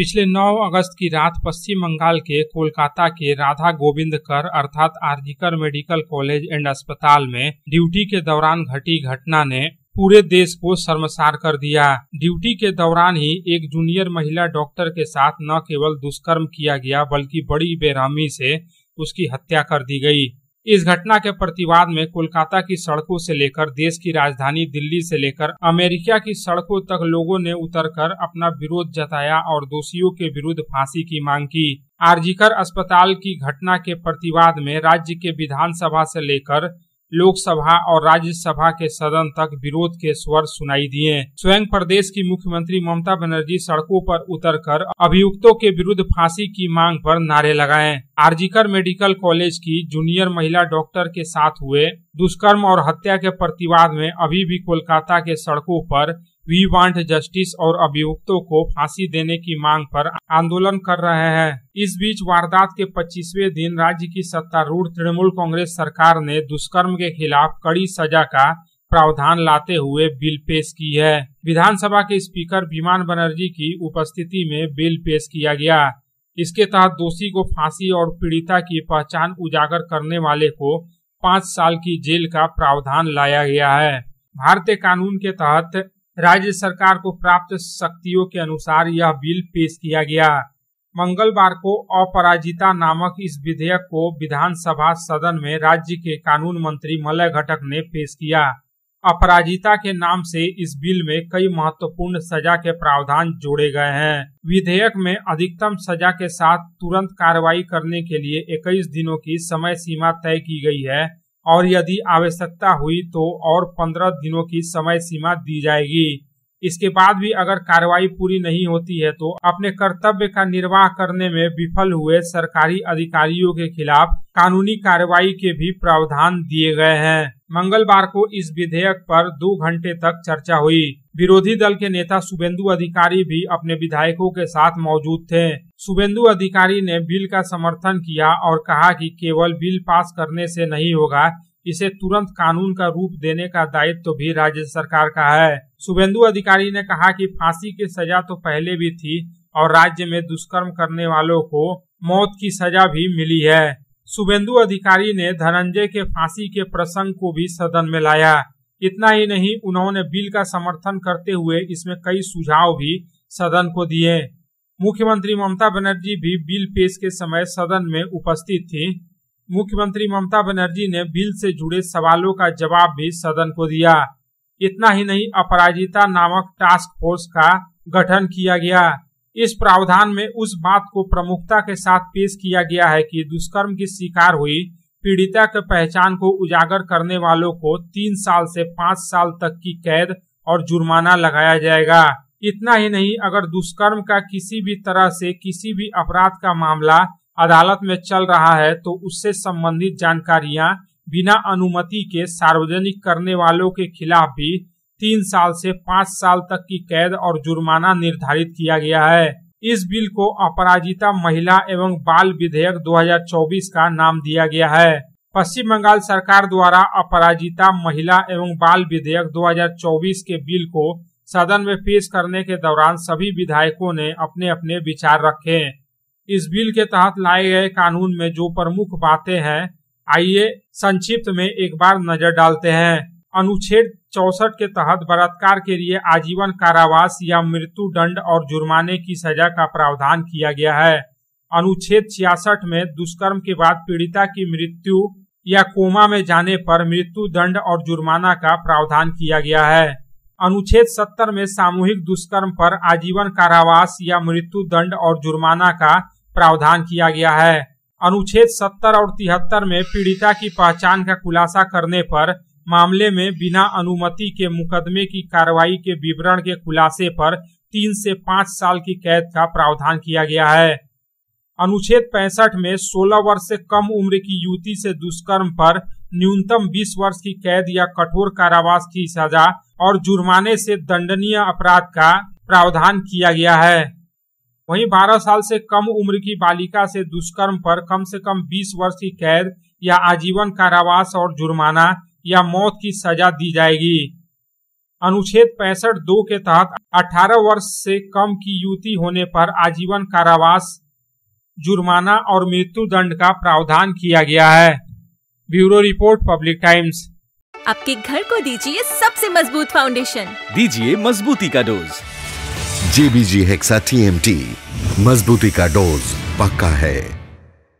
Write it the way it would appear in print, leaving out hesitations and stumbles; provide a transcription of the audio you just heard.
पिछले 9 अगस्त की रात पश्चिम बंगाल के कोलकाता के राधा गोविंद कर अर्थात आरजीकर मेडिकल कॉलेज एंड अस्पताल में ड्यूटी के दौरान घटी घटना ने पूरे देश को शर्मसार कर दिया। ड्यूटी के दौरान ही एक जूनियर महिला डॉक्टर के साथ न केवल दुष्कर्म किया गया बल्कि बड़ी बेरहमी से उसकी हत्या कर दी गई। इस घटना के प्रतिवाद में कोलकाता की सड़कों से लेकर देश की राजधानी दिल्ली से लेकर अमेरिका की सड़कों तक लोगों ने उतरकर अपना विरोध जताया और दोषियों के विरुद्ध फांसी की मांग की। आरजीकर अस्पताल की घटना के प्रतिवाद में राज्य के विधानसभा से लेकर लोकसभा और राज्यसभा के सदन तक विरोध के स्वर सुनाई दिए। स्वयं प्रदेश की मुख्यमंत्री ममता बनर्जी सड़कों पर उतरकर अभियुक्तों के विरुद्ध फांसी की मांग पर नारे लगाए। आरजीकर मेडिकल कॉलेज की जूनियर महिला डॉक्टर के साथ हुए दुष्कर्म और हत्या के प्रतिवाद में अभी भी कोलकाता के सड़कों पर वी वांट जस्टिस और अभियुक्तों को फांसी देने की मांग पर आंदोलन कर रहे हैं। इस बीच वारदात के 25वें दिन राज्य की सत्तारूढ़ तृणमूल कांग्रेस सरकार ने दुष्कर्म के खिलाफ कड़ी सजा का प्रावधान लाते हुए बिल पेश की है। विधानसभा के स्पीकर विमान बनर्जी की उपस्थिति में बिल पेश किया गया। इसके तहत दोषी को फांसी और पीड़िता की पहचान उजागर करने वाले को 5 साल की जेल का प्रावधान लाया गया है। भारतीय कानून के तहत राज्य सरकार को प्राप्त शक्तियों के अनुसार यह बिल पेश किया गया। मंगलवार को अपराजिता नामक इस विधेयक को विधानसभा सदन में राज्य के कानून मंत्री मलय घटक ने पेश किया। अपराजिता के नाम से इस बिल में कई महत्वपूर्ण सजा के प्रावधान जोड़े गए हैं। विधेयक में अधिकतम सजा के साथ तुरंत कार्रवाई करने के लिए 21 दिनों की समय सीमा तय की गई है और यदि आवश्यकता हुई तो और 15 दिनों की समय सीमा दी जाएगी। इसके बाद भी अगर कार्रवाई पूरी नहीं होती है तो अपने कर्तव्य का निर्वाह करने में विफल हुए सरकारी अधिकारियों के खिलाफ कानूनी कार्रवाई के भी प्रावधान दिए गए हैं। मंगलवार को इस विधेयक पर 2 घंटे तक चर्चा हुई। विरोधी दल के नेता शुभेंदु अधिकारी भी अपने विधायकों के साथ मौजूद थे। शुभेंदु अधिकारी ने बिल का समर्थन किया और कहा कि केवल बिल पास करने से नहीं होगा, इसे तुरंत कानून का रूप देने का दायित्व तो भी राज्य सरकार का है। शुभेंदु अधिकारी ने कहा कि फांसी की सजा तो पहले भी थी और राज्य में दुष्कर्म करने वालों को मौत की सजा भी मिली है। शुभेंदु अधिकारी ने धनंजय के फांसी के प्रसंग को भी सदन में लाया। इतना ही नहीं, उन्होंने बिल का समर्थन करते हुए इसमें कई सुझाव भी सदन को दिए। मुख्यमंत्री ममता बनर्जी भी बिल पेश के समय सदन में उपस्थित थी। मुख्यमंत्री ममता बनर्जी ने बिल से जुड़े सवालों का जवाब भी सदन को दिया। इतना ही नहीं, अपराजिता नामक टास्क फोर्स का गठन किया गया। इस प्रावधान में उस बात को प्रमुखता के साथ पेश किया गया है कि दुष्कर्म की शिकार हुई पीड़िता के पहचान को उजागर करने वालों को 3 साल से 5 साल तक की कैद और जुर्माना लगाया जाएगा। इतना ही नहीं, अगर दुष्कर्म का किसी भी तरह से किसी भी अपराध का मामला अदालत में चल रहा है तो उससे संबंधित जानकारियां बिना अनुमति के सार्वजनिक करने वालों के खिलाफ भी 3 साल से 5 साल तक की कैद और जुर्माना निर्धारित किया गया है। इस बिल को अपराजिता महिला एवं बाल विधेयक 2024 का नाम दिया गया है। पश्चिम बंगाल सरकार द्वारा अपराजिता महिला एवं बाल विधेयक 2024 के बिल को सदन में पेश करने के दौरान सभी विधायकों ने अपने अपने विचार रखे। इस बिल के तहत लाए गए कानून में जो प्रमुख बातें हैं, आइए संक्षिप्त में एक बार नजर डालते हैं। अनुच्छेद 64 के तहत बलात्कार के लिए आजीवन कारावास या मृत्यु दंड और जुर्माने की सजा का प्रावधान किया गया है। अनुच्छेद 66 में दुष्कर्म के बाद पीड़िता की मृत्यु या कोमा में जाने पर मृत्यु दंड और जुर्माना का प्रावधान किया गया है। अनुच्छेद 70 में सामूहिक दुष्कर्म पर आजीवन कारावास या मृत्यु दंड और जुर्माना का प्रावधान किया गया है। अनुच्छेद 70 और 73 में पीड़िता की पहचान का खुलासा करने पर मामले में बिना अनुमति के मुकदमे की कार्रवाई के विवरण के खुलासे पर 3 से 5 साल की कैद का प्रावधान किया गया है। अनुच्छेद 65 में 16 वर्ष से कम उम्र की युवती से दुष्कर्म पर न्यूनतम 20 वर्ष की कैद या कठोर कारावास की सजा और जुर्माने से दंडनीय अपराध का प्रावधान किया गया है। वहीं 12 साल से कम उम्र की बालिका से दुष्कर्म पर कम से कम 20 वर्ष की कैद या आजीवन कारावास और जुर्माना या मौत की सजा दी जाएगी। अनुच्छेद 65(2) के तहत 18 वर्ष से कम की युवती होने पर आजीवन कारावास, जुर्माना और मृत्यु दंड का प्रावधान किया गया है। Bureau report, public times. आपके घर को दीजिए सबसे मजबूत फाउंडेशन, दीजिए मजबूती का डोज। JBG हेक्सा TMT, मजबूती का डोज पक्का है।